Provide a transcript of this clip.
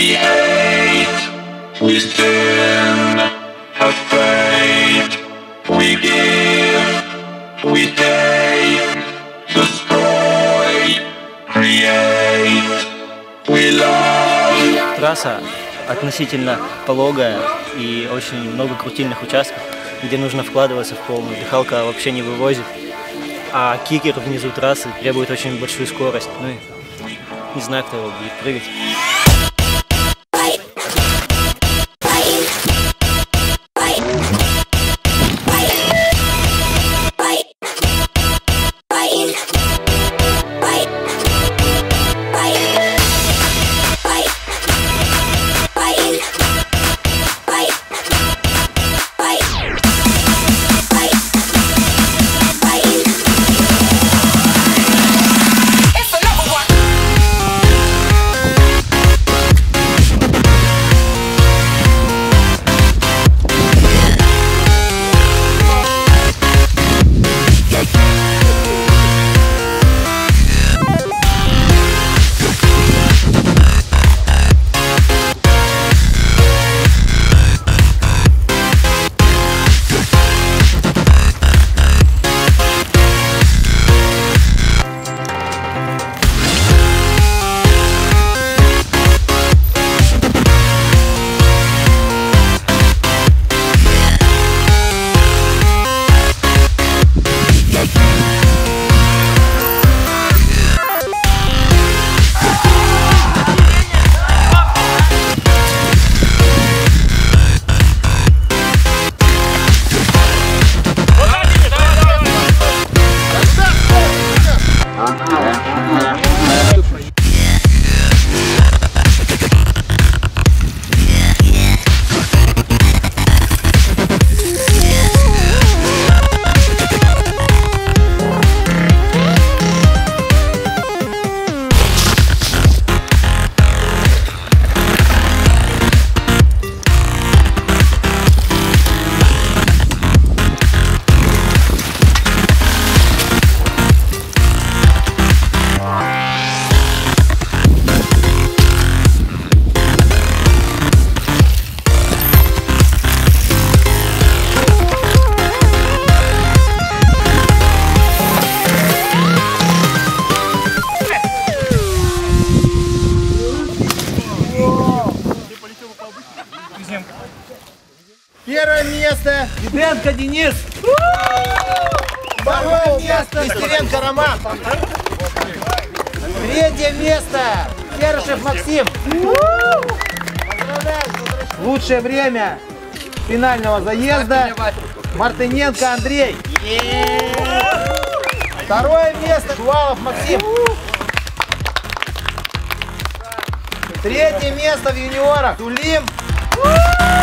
create, we stand, have faith, we give, we take, destroy, create, we love. Трасса относительно пологая и очень много крутильных участков, где нужно вкладываться в полную. Дыхалка вообще не вывозит, а кикер внизу трассы требует очень большую скорость. Ну и не знаю, кто его будет прыгать. Первое место Диденко Денис. Второе место Нестеренко Роман. Третье место Керышев Максим. Лучшее время финального заезда Мартыненко Андрей. Второе место Шувалов Максим. Третье место в юниорах Тулим.